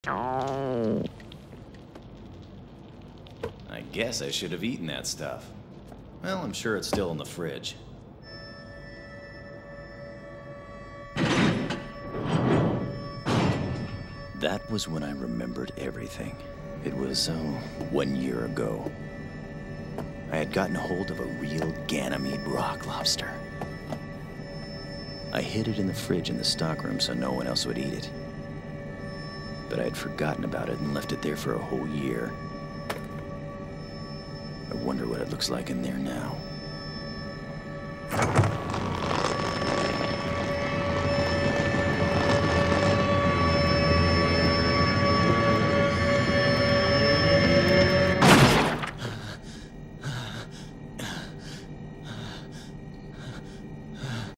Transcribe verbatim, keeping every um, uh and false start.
I guess I should have eaten that stuff. Well, I'm sure it's still in the fridge. That was when I remembered everything. It was, oh, one year ago. I had gotten hold of a real Ganymede rock lobster. I hid it in the fridge in the stockroom so no one else would eat it. But I had forgotten about it and left it there for a whole year. I wonder what it looks like in there now.